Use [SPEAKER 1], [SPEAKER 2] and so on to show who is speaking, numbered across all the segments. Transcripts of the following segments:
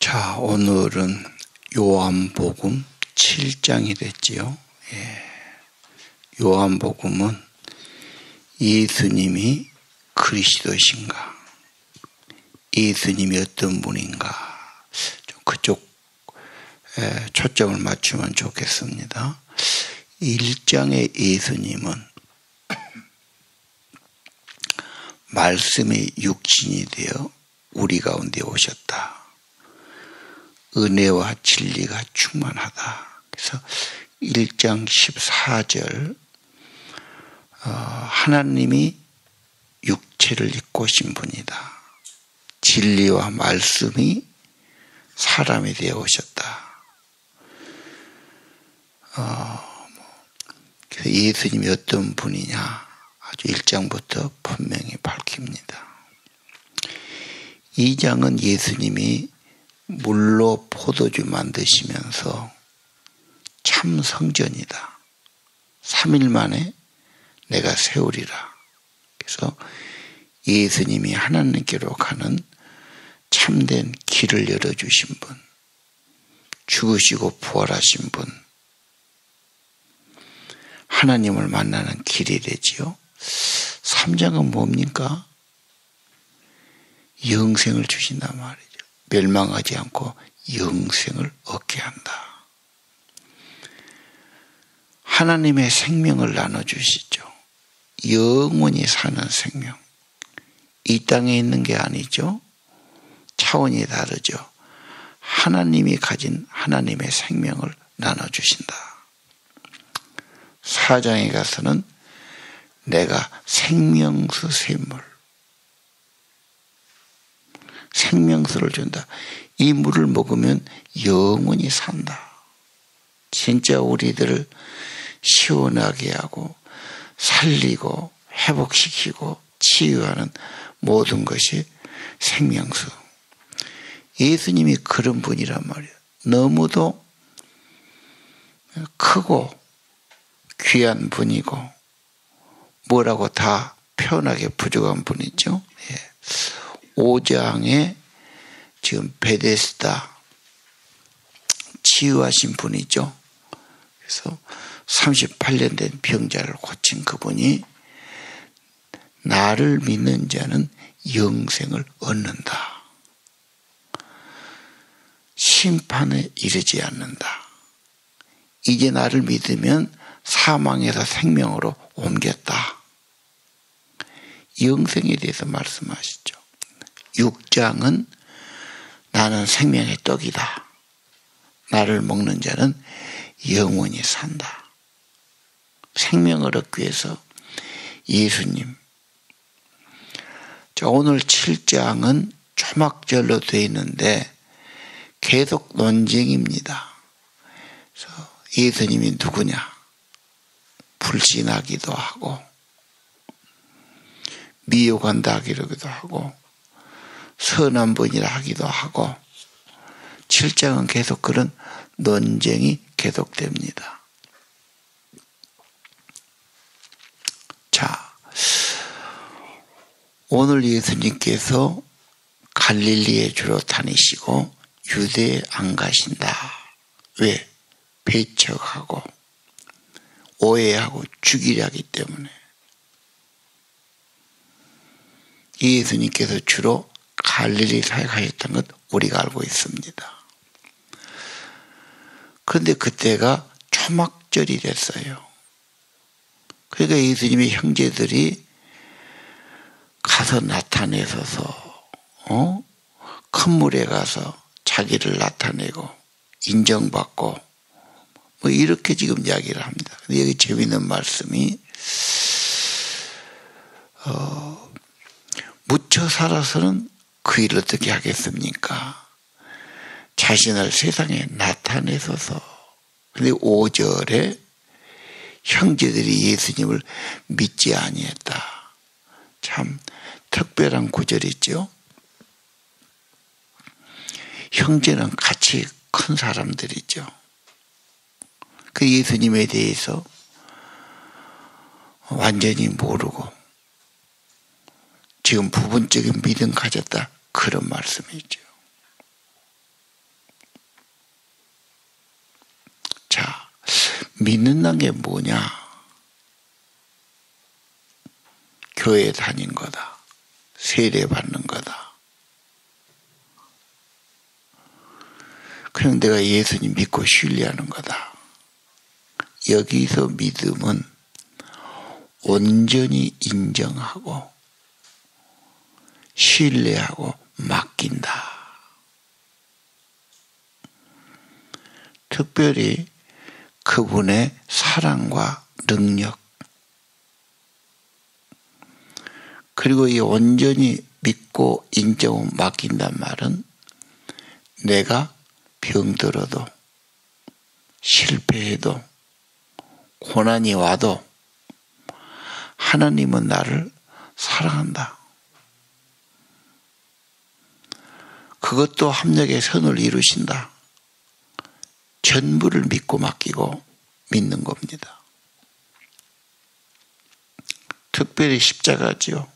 [SPEAKER 1] 자, 오늘은 요한복음 7장이 됐지요. 요한복음은 예수님이 그리스도이신가, 예수님이 어떤 분인가, 좀 그쪽 초점을 맞추면 좋겠습니다. 1장의 예수님은 말씀이 육신이 되어 우리 가운데 오셨다. 은혜와 진리가 충만하다. 그래서 1장 14절 하나님이 육체를 입고 오신 분이다. 진리와 말씀이 사람이 되어 오셨다. 그래서 예수님이 어떤 분이냐 아주 1장부터 분명히 밝힙니다. 2장은 예수님이 물로 포도주 만드시면서 참 성전이다. 3일 만에 내가 세우리라. 그래서 예수님이 하나님께로 가는 참된 길을 열어주신 분, 죽으시고 부활하신 분, 하나님을 만나는 길이 되지요. 3장은 뭡니까? 영생을 주신단 말이죠. 멸망하지 않고 영생을 얻게 한다. 하나님의 생명을 나눠주시죠. 영원히 사는 생명. 이 땅에 있는 게 아니죠. 차원이 다르죠. 하나님이 가진 하나님의 생명을 나눠주신다. 4장에 가서는 내가 생명수 샘물, 생명수를 준다. 이 물을 먹으면 영원히 산다. 진짜 우리들을 시원하게 하고 살리고 회복시키고 치유하는 모든 것이 생명수. 예수님이 그런 분이란 말이에요. 너무도 크고 귀한 분이고 뭐라고 다 표현하기 부족한 분이죠. 5장에 지금 베데스다 치유하신 분이죠. 그래서 38년 된 병자를 고친 그분이 나를 믿는 자는 영생을 얻는다. 심판에 이르지 않는다. 이제 나를 믿으면 사망에서 생명으로 옮겼다. 영생에 대해서 말씀하시죠. 6장은 나는 생명의 떡이다. 나를 먹는 자는 영원히 산다. 생명을 얻기 위해서 예수님. 자, 오늘 7장은 초막절로 되어 있는데 계속 논쟁입니다. 그래서 예수님이 누구냐? 불신하기도 하고 미혹한다 하기도 하고 선한 분이라 하기도 하고 7장은 계속 그런 논쟁이 계속됩니다. 자, 오늘 예수님께서 갈릴리에 주로 다니시고 유대에 안 가신다. 왜? 배척하고 오해하고 죽이려 하기 때문에. 예수님께서 주로 갈릴리 사역하셨던 것 우리가 알고 있습니다. 그런데 그때가 초막절이 됐어요. 그러니까 예수님의 형제들이 가서 나타내서서 큰 물에 가서 자기를 나타내고 인정받고 뭐 이렇게 지금 이야기를 합니다. 근데 여기 재미있는 말씀이 묻혀 살아서는 그 일을 어떻게 하겠습니까? 자신을 세상에 나타내소서. 근데 5절에 형제들이 예수님을 믿지 아니했다. 참 특별한 구절이죠. 형제는 같이 큰 사람들이죠. 그 예수님에 대해서 완전히 모르고 지금 부분적인 믿음 가졌다. 그런 말씀이죠. 믿는다는 게 뭐냐? 교회 다닌 거다. 세례 받는 거다. 그럼 내가 예수님 믿고 신뢰하는 거다. 여기서 믿음은 온전히 인정하고 신뢰하고 맡긴다. 특별히 그분의 사랑과 능력, 그리고 이 온전히 믿고 인정하고 맡긴단 말은 내가 병들어도 실패해도 고난이 와도 하나님은 나를 사랑한다. 그것도 합력의 선을 이루신다. 전부를 믿고 맡기고 믿는 겁니다. 특별히 십자가지요.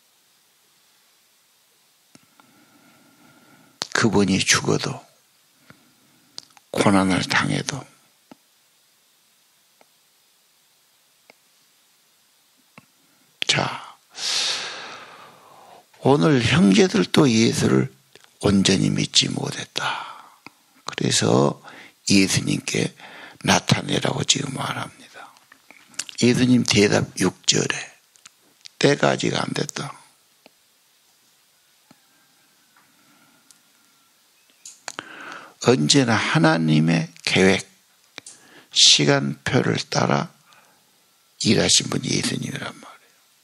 [SPEAKER 1] 그분이 죽어도 고난을 당해도 자, 오늘 형제들도 예수를 온전히 믿지 못했다. 그래서 예수님께 나타내라고 지금 말합니다. 예수님 대답 6절에 때가 아직 안 됐다. 언제나 하나님의 계획, 시간표를 따라 일하신 분이 예수님이란 말이에요.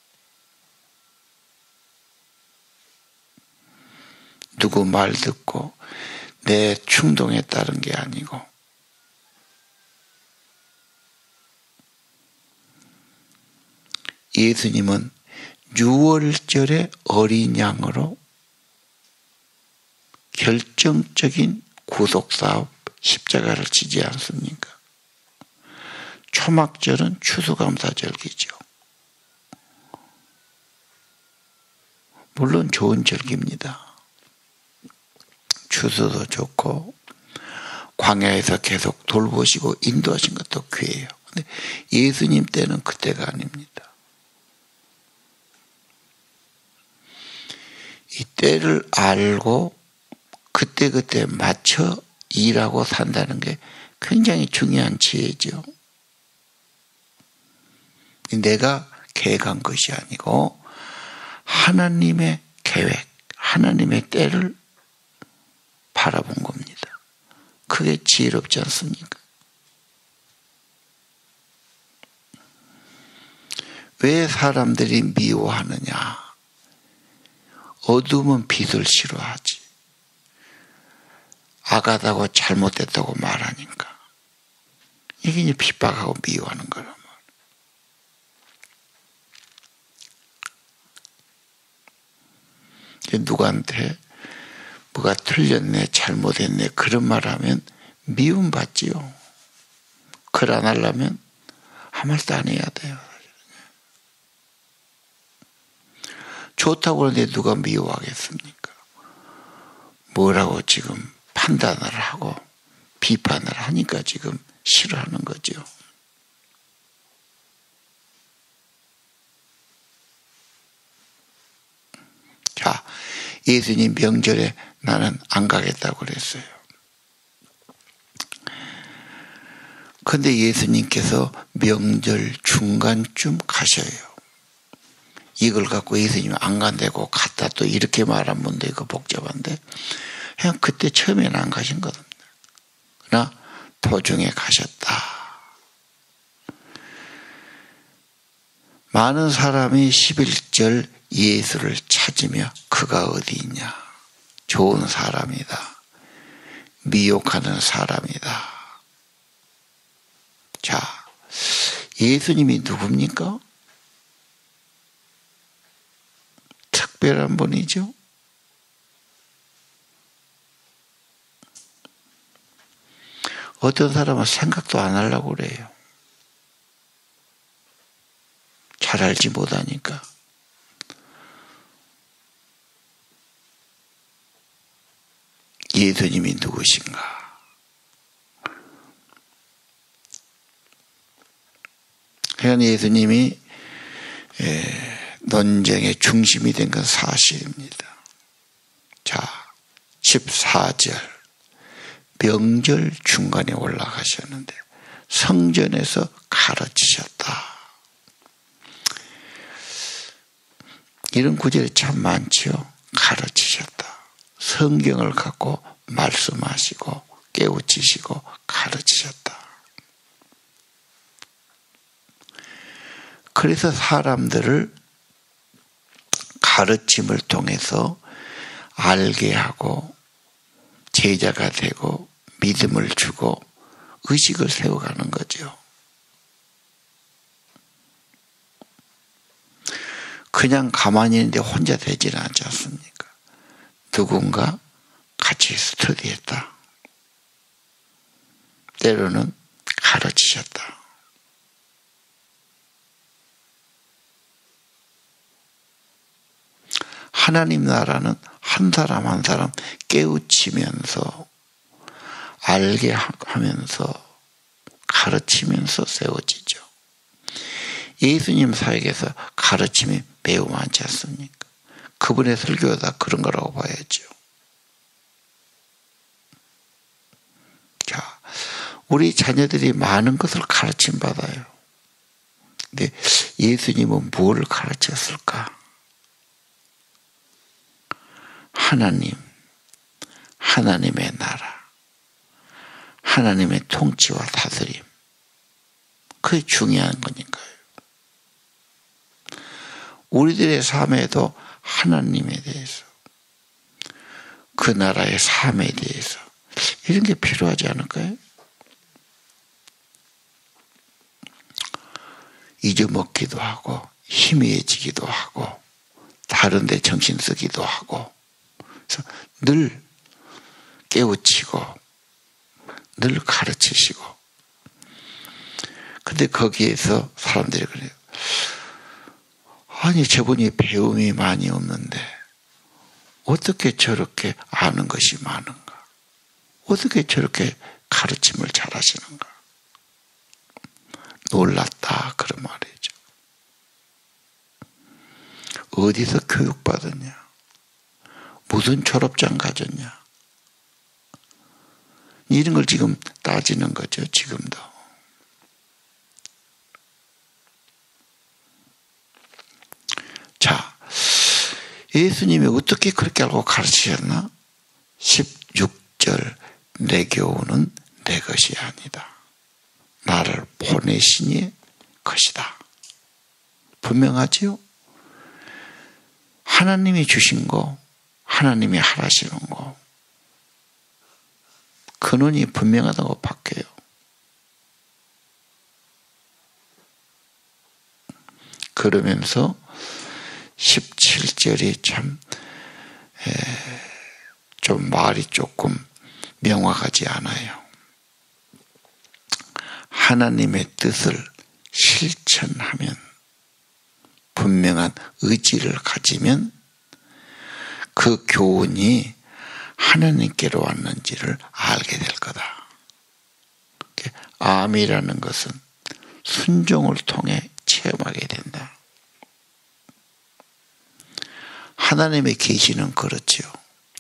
[SPEAKER 1] 누구 말 듣고 내 충동에 따른 게 아니고 예수님은 유월절의 어린 양으로 결정적인 구속사업 십자가를 지지 않습니까? 초막절은 추수감사절기죠. 물론 좋은 절기입니다. 추수도 좋고 광야에서 계속 돌보시고 인도하신 것도 귀해요. 근데 예수님 때는 그때가 아닙니다. 이 때를 알고 그때그때 맞춰 일하고 산다는 게 굉장히 중요한 지혜죠. 내가 계획한 것이 아니고 하나님의 계획, 하나님의 때를 바라본 겁니다. 그게 지혜롭지 않습니까? 왜 사람들이 미워하느냐? 어둠은 빛을 싫어하지. 악하다고 잘못됐다고 말하니까. 이게 이제 핍박하고 미워하는 거란 말이에요. 누구한테 뭐가 틀렸네, 잘못했네 그런 말 하면 미움받지요. 글 안 하려면 아무 말도 안 해야 돼요. 좋다고 하는데 누가 미워하겠습니까? 뭐라고 지금 판단을 하고 비판을 하니까 지금 싫어하는 거죠. 자, 예수님 명절에 나는 안 가겠다고 그랬어요. 그런데 예수님께서 명절 중간쯤 가셔요. 이걸 갖고 예수님이 안 간다고 갔다 또 이렇게 말하면 뭔데 이거 복잡한데 그냥 그때 처음에는 안 가신 거랍니다. 그러나 도중에 가셨다. 많은 사람이 11절 예수를 찾으며 그가 어디 있냐? 좋은 사람이다. 미혹하는 사람이다. 자, 예수님이 누굽니까? 특별한 분이죠. 어떤 사람은 생각도 안 하려고 그래요. 잘 알지 못하니까. 예수님이 누구신가? 하여간 예수님이 논쟁의 중심이 된 건 사실입니다. 자, 14절 명절 중간에 올라가셨는데 성전에서 가르치셨다. 이런 구절이 참 많지요. 가르치셨다. 성경을 갖고 말씀하시고 깨우치시고 가르치셨다. 그래서 사람들을 가르침을 통해서 알게 하고 제자가 되고 믿음을 주고 의식을 세워가는 거죠. 그냥 가만히 있는데 혼자 되지는 않지 않습니까? 누군가 같이 스터디했다. 때로는 가르치셨다. 하나님 나라는 한 사람 한 사람 깨우치면서 알게 하면서 가르치면서 세워지죠. 예수님 사역에서 가르침이 매우 많지 않습니까? 그분의 설교가 다 그런 거라고 봐야죠. 자, 우리 자녀들이 많은 것을 가르침 받아요. 근데 예수님은 무엇을 가르쳤을까? 하나님, 하나님의 나라, 하나님의 통치와 다스림. 그게 중요한 거니까요. 우리들의 삶에도 하나님에 대해서, 그 나라의 삶에 대해서 이런 게 필요하지 않을까요? 잊어먹기도 하고 희미해지기도 하고 다른 데 정신 쓰기도 하고 그래서 늘 깨우치고 늘 가르치시고 근데 거기에서 사람들이 그래요. 아니 저분이 배움이 많이 없는데 어떻게 저렇게 아는 것이 많은가? 어떻게 저렇게 가르침을 잘하시는가? 놀랐다 그런 말이죠. 어디서 교육받았냐? 무슨 졸업장 가졌냐? 이런 걸 지금 따지는 거죠. 지금도. 자, 예수님이 어떻게 그렇게 알고 가르치셨나? 16절 내 교훈은 내 것이 아니다. 나를 보내시니 것이다. 분명하지요? 하나님이 주신 거, 하나님이 하라시는 거, 근원이 분명하다고 바뀌어요. 그러면서 17절이 참 좀 말이 조금 명확하지 않아요. 하나님의 뜻을 실천하면 분명한 의지를 가지면 그 교훈이 하나님께로 왔는지를 알게 될 거다. 암이라는 것은 순종을 통해 체험하게 된다. 하나님의 계시는 그렇지요.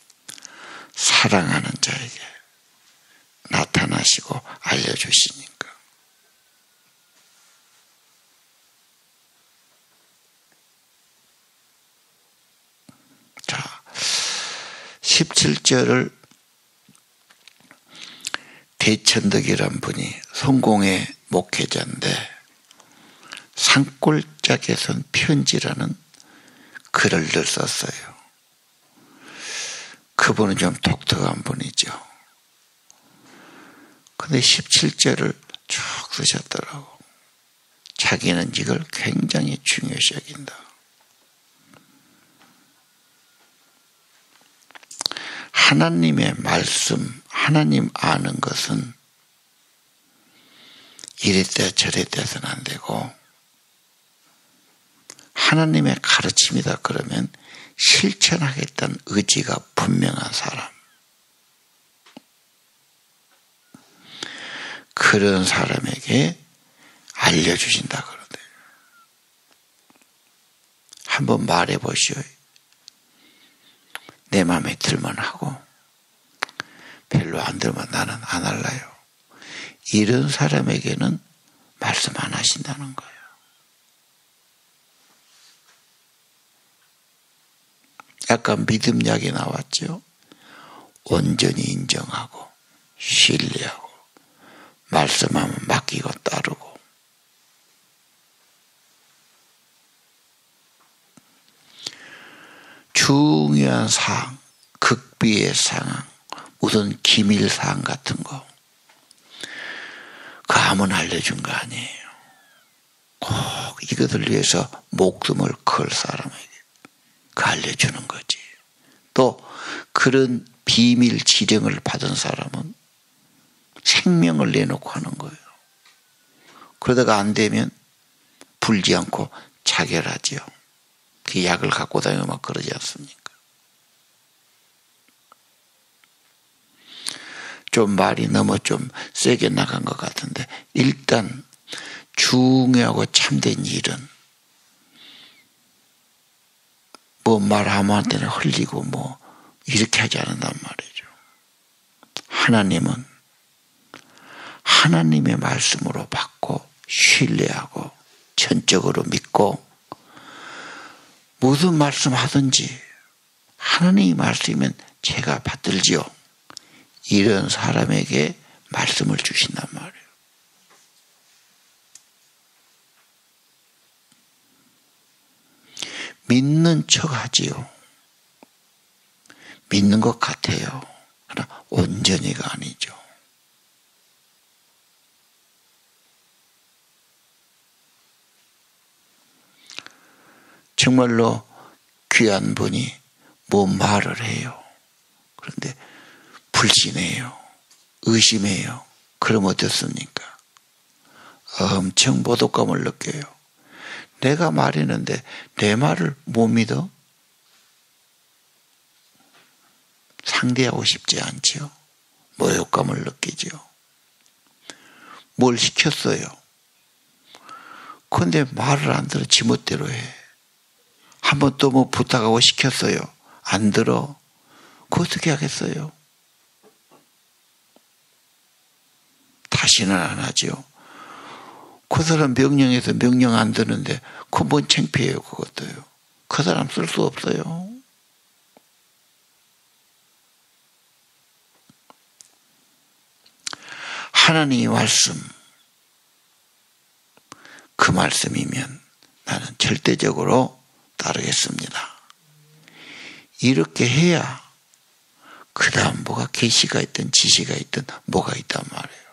[SPEAKER 1] 사랑하는 자에게 나타나시고 알려주시니까. 자, 17절을 대천덕이란 분이 성공의 목회자인데 산골짜기에 쓴 편지라는 글을 늘 썼어요. 그분은 좀 독특한 분이죠. 근데 17절을 쭉 쓰셨더라고. 자기는 이걸 굉장히 중요시 여긴다. 하나님의 말씀, 하나님 아는 것은 이랬다 저랬다 해서는 안 되고 하나님의 가르침이다 그러면 실천하겠다는 의지가 분명한 사람. 그런 사람에게 알려주신다 그러대요. 한번 말해 보시오. 내 마음에 들면 하고 별로 안 들면 나는 안 할래요. 이런 사람에게는 말씀 안 하신다는 거예요. 약간 믿음 이야기 나왔죠. 온전히 인정하고 신뢰하고 말씀하면 맡기고 따르고. 중요한 사항, 극비의 상황, 무슨 기밀사항 같은 거 그 아무나 알려준 거 아니에요. 꼭 이것을 위해서 목숨을 걸 사람에게 그 알려주는 거지. 또 그런 비밀 지령을 받은 사람은 생명을 내놓고 하는 거예요. 그러다가 안 되면 불지 않고 자결하죠. 그 약을 갖고 다니면 막 그러지 않습니까? 좀 말이 너무 좀 세게 나간 것 같은데, 일단 중요하고 참된 일은 뭐 말 아무한테나 흘리고 뭐 이렇게 하지 않는단 말이죠. 하나님은 하나님의 말씀으로 받고 신뢰하고 전적으로 믿고 무슨 말씀 하든지 하나님의 말씀이면 제가 받들지요. 이런 사람에게 말씀을 주신단 말이에요. 믿는 척 하지요. 믿는 것 같아요. 그러나 온전히가 아니죠. 정말로 귀한 분이 뭐 말을 해요. 그런데 불신해요. 의심해요. 그럼 어떻습니까? 엄청 모독감을 느껴요. 내가 말했는데 내 말을 못 믿어? 상대하고 싶지 않죠. 모욕감을 느끼죠. 뭘 시켰어요. 그런데 말을 안 들어 지멋대로 해. 한번 또 뭐 부탁하고 시켰어요. 안 들어. 그거 어떻게 하겠어요? 다시는 안 하죠. 그 사람 명령해서 명령 안 듣는데 그거 뭔 창피해요. 그것도요. 그 사람 쓸 수 없어요. 하나님의 말씀, 그 말씀이면 나는 절대적으로 따르겠습니다. 이렇게 해야 그 다음 뭐가 계시가 있든 지시가 있든 뭐가 있단 말이에요.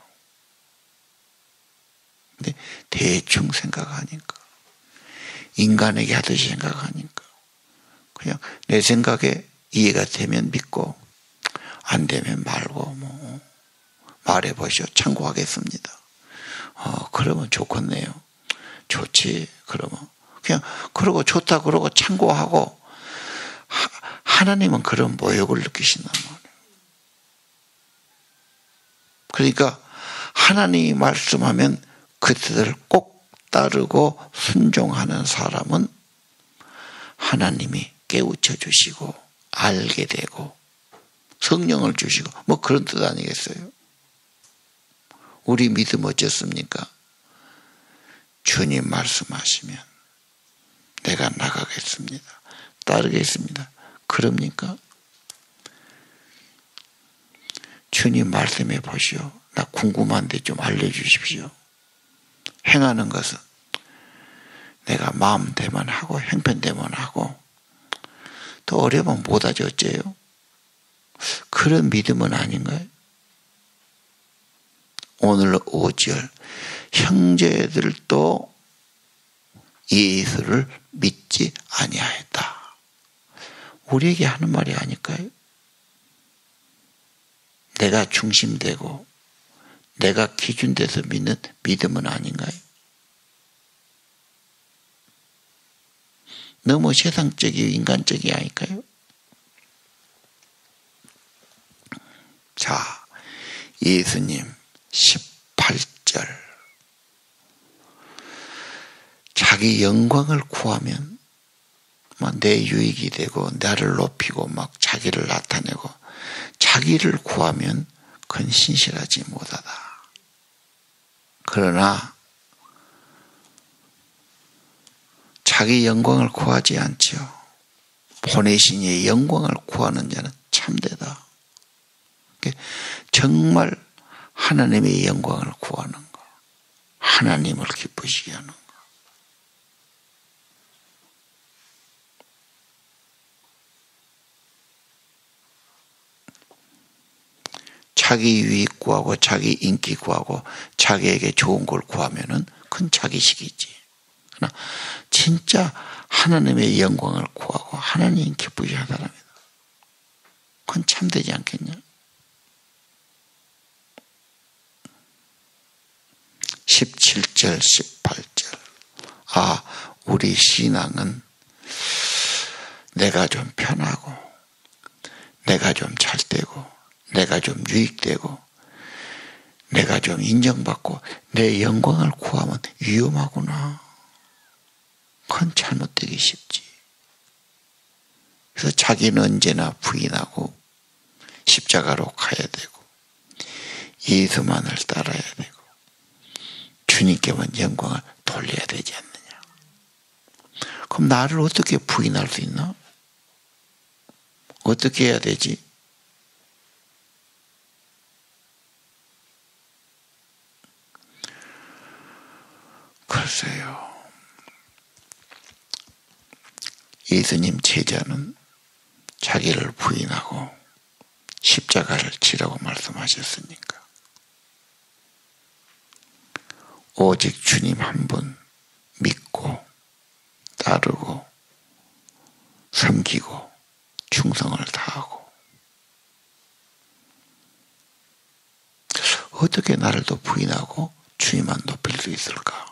[SPEAKER 1] 근데 대충 생각하니까, 인간에게 하듯이 생각하니까 그냥 내 생각에 이해가 되면 믿고 안 되면 말고 뭐 말해보시오. 참고하겠습니다. 그러면 좋겠네요. 좋지. 그러면 그냥 그러고 좋다 그러고 참고하고. 하나님은 그런 모욕을 느끼신단 말이에요. 그러니까 하나님이 말씀하면 그 뜻을 꼭 따르고 순종하는 사람은 하나님이 깨우쳐 주시고 알게 되고 성령을 주시고 뭐 그런 뜻 아니겠어요? 우리 믿음 어쩌습니까? 주님 말씀하시면 내가 나가겠습니다. 따르겠습니다. 그럽니까? 주님 말씀해 보시오. 나 궁금한데 좀 알려주십시오. 행하는 것은 내가 마음대만 하고 형편대만 하고 더 어려우면 못하지 어째요? 그런 믿음은 아닌가요? 오늘 5절 형제들도 예수를 믿지 아니하였다. 우리에게 하는 말이 아닐까요? 내가 중심되고 내가 기준돼서 믿는 믿음은 아닌가요? 너무 세상적이고 인간적이 아닐까요? 자, 예수님 18절 자기 영광을 구하면 막 내 유익이 되고 나를 높이고 막 자기를 나타내고 자기를 구하면 그건 신실하지 못하다. 그러나 자기 영광을 구하지 않죠. 보내신 이의 영광을 구하는 자는 참되다. 정말 하나님의 영광을 구하는 거, 하나님을 기쁘시게 하는 거. 자기 유익 구하고 자기 인기 구하고 자기에게 좋은 걸 구하면은 그건 자기식이지. 그러나 진짜 하나님의 영광을 구하고 하나님 기쁘게 하다랍니다. 그건 참되지 않겠냐? 17절, 18절. 우리 신앙은 내가 좀 편하고, 내가 좀 잘 되고, 내가 좀 유익되고, 내가 좀 인정받고, 내 영광을 구하면 위험하구나. 그건 잘못되기 쉽지. 그래서 자기는 언제나 부인하고, 십자가로 가야 되고, 예수만을 따라야 되고, 주님께만 영광을 돌려야 되지 않느냐. 그럼 나를 어떻게 부인할 수 있나? 어떻게 해야 되지? 글쎄요. 예수님 제자는 자기를 부인하고 십자가를 지라고 말씀하셨으니까. 오직 주님 한 분 믿고 따르고 섬기고 충성을 다하고 어떻게 나를 더 부인하고 주님만 높일 수 있을까?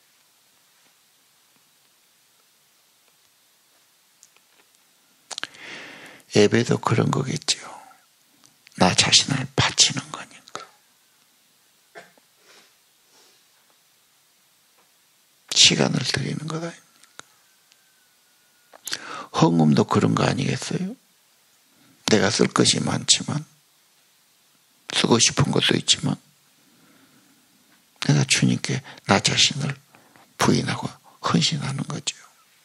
[SPEAKER 1] 예배도 그런 거겠죠. 나 자신을 바치는 거니까. 시간을 드리는 것 아닙니까? 헌금도 그런 거 아니겠어요? 내가 쓸 것이 많지만 쓰고 싶은 것도 있지만 내가 주님께 나 자신을 부인하고 헌신하는 거죠.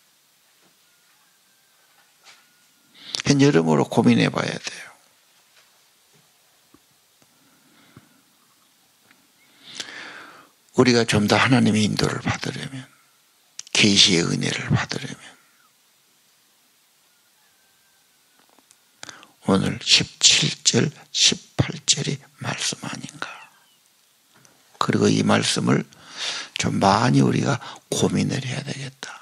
[SPEAKER 1] 여러모로 고민해 봐야 돼요. 우리가 좀 더 하나님의 인도를 받으려면, 계시의 은혜를 받으려면 오늘 17절, 18절이 말씀 아닌가. 그리고 이 말씀을 좀 많이 우리가 고민을 해야 되겠다.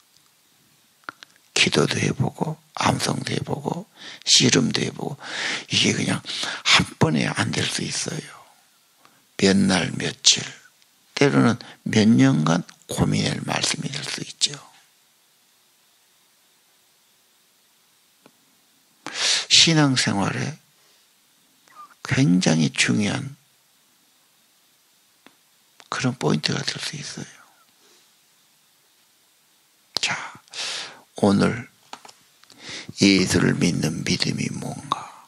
[SPEAKER 1] 기도도 해보고 암송도 해보고 씨름도 해보고 이게 그냥 한 번에 안 될 수 있어요. 몇 날 며칠 때로는 몇 년간 고민할 말씀이 될 수 있죠. 신앙생활에 굉장히 중요한 그런 포인트가 될 수 있어요. 자, 오늘 예수를 믿는 믿음이 뭔가?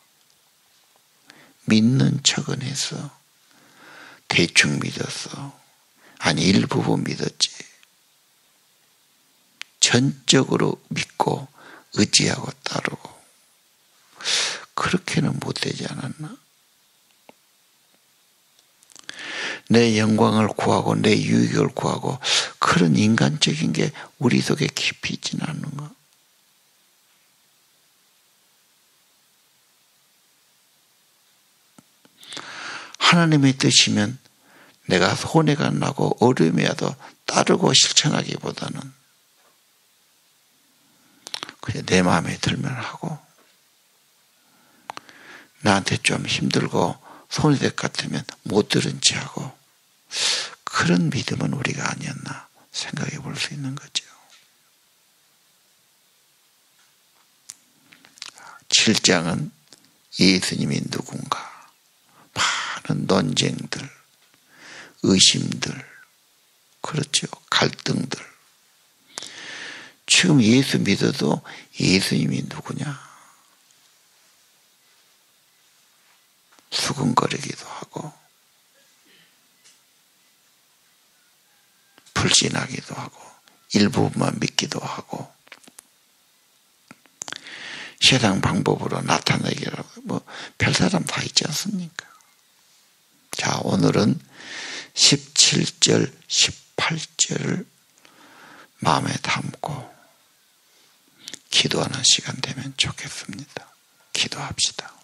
[SPEAKER 1] 믿는 척은 해서 대충 믿었어. 아니 일부분 믿었지. 전적으로 믿고 의지하고 따르고 그렇게는 못 되지 않았나? 내 영광을 구하고 내 유익을 구하고 그런 인간적인 게 우리 속에 깊이 있지는 않는가? 하나님의 뜻이면 내가 손해가 나고 어려움이 와도 따르고 실천하기보다는 그냥 내 마음에 들면 하고 나한테 좀 힘들고 손해될 것 같으면 못 들은 채 하고 그런 믿음은 우리가 아니었나 생각해 볼 수 있는 거죠. 7장은 예수님이 누군가 많은 논쟁들 의심들 그렇죠. 갈등들 지금 예수 믿어도 예수님이 누구냐? 수근거리기도 하고 불신하기도 하고 일부분만 믿기도 하고 세상 방법으로 나타내기도 하고 뭐 별사람 다 있지 않습니까? 자, 오늘은 17절 18절을 마음에 담고 기도하는 시간 되면 좋겠습니다. 기도합시다.